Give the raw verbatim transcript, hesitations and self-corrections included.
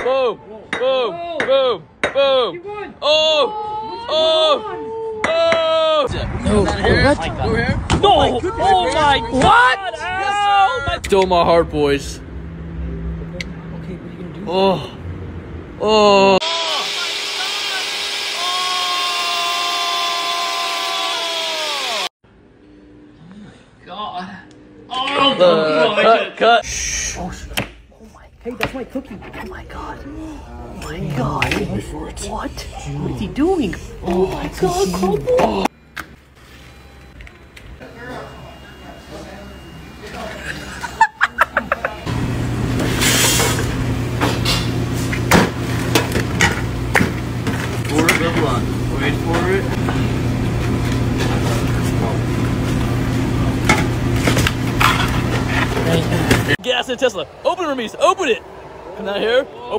Boom. Boom. Boom. Boom. Oh. Oh. Oh. No. Over here. What? Over here. No. Oh my God. What? Ow. My Stole my heart, boys. Okay, what are you gonna do? Oh. Oh. God. Oh, uh, cut, cut. Shh. Oh, oh my. Hey, that's my cookie. Oh my God. Oh my God. What? What is he doing? Oh my God, Crumble. Oh. Wait for it. Gas in Tesla. Open it, Ramis. Open it. Come down here. Open